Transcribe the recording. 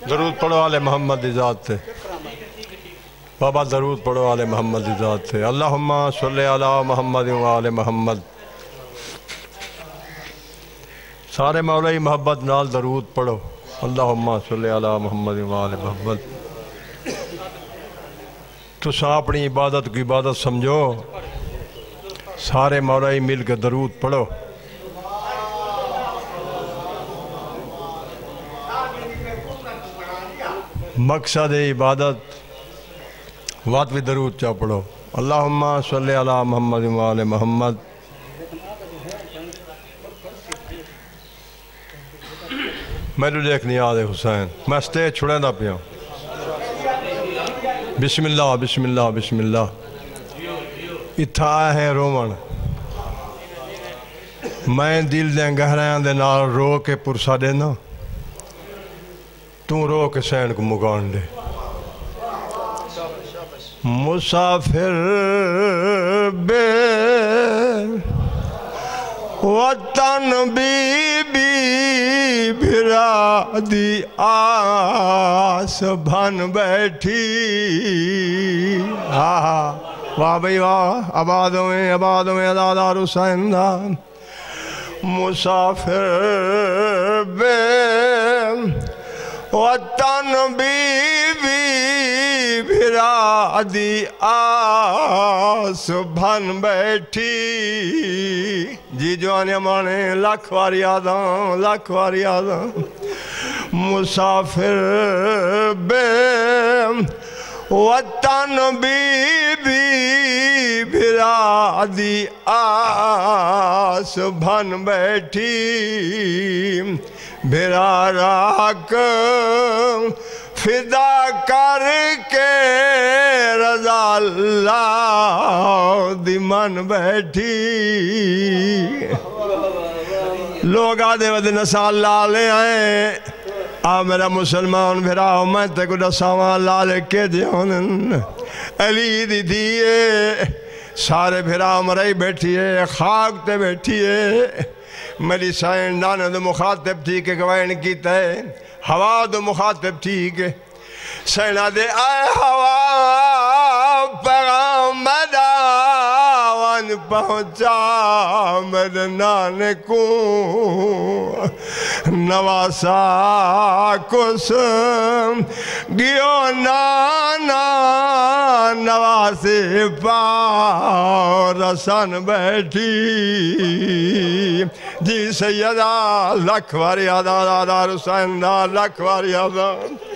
درود پڑھو آل محمد دی ذات تے بابا، درود پڑھو آل محمد دی ذات تے۔ اللہم صلی علی محمد و آل محمد۔ سارے مولائی محبت نال درود پڑھو۔ اللہم صلی علی محمد و آل محمد۔ تساں اپنی عبادت کی عبادت سمجھو، سارے مولائی مل کے درود پڑھو۔ مقصد عبادت وات بھی درود چاہ پڑھو۔ اللہم صلی علی محمد و آل محمد۔ میرے دیکھنی یاد ہے حسین، میں سٹیج چھڑیں دا پیا۔ بسم اللہ بسم اللہ بسم اللہ۔ اتھا آئے ہیں رومن، میں دل دیں گہرائیں دے نال رو کے پرسا دینا، تو رو کے سین کو مکان دے۔ مسافر بے وطن بی بی بھرا دی آس بھن بیٹھی۔ واہ بھئی واہ، آبادوں میں ادادار حسین دان۔ مسافر بے وطن بی بی بھرا دی آس بھن بیٹھی۔ جی جوانی ہمانے لاکھ واری آدھاں، لاکھ واری آدھاں۔ مسافر بے وطن بی بی بھرا دی آس بھن بیٹھی۔ بھرا راک فدا کر کے رضا اللہ دی من بیٹھی۔ لوگ آدھے ودے نسال لالے آئیں، آ میرا مسلمان بھراؤ میں تے کو نساوان لالے کے دیونن۔ علی دی دیئے سارے بھراؤ مرائی بیٹھی ہے، خاک تے بیٹھی ہے۔ میری سائن دانے دو مخاطب تھی کہ گوائن کیتا ہے، ہوا دو مخاطب تھی کہ سینہ دے آئے ہوا پیغام مداوان پہنچا میرے نانے کو نواسا کس گیو نانا نواسی پا رسن بیٹھی۔ جی سیدہ لکھ واری آدھا حسین دا لکھ واری آدھا۔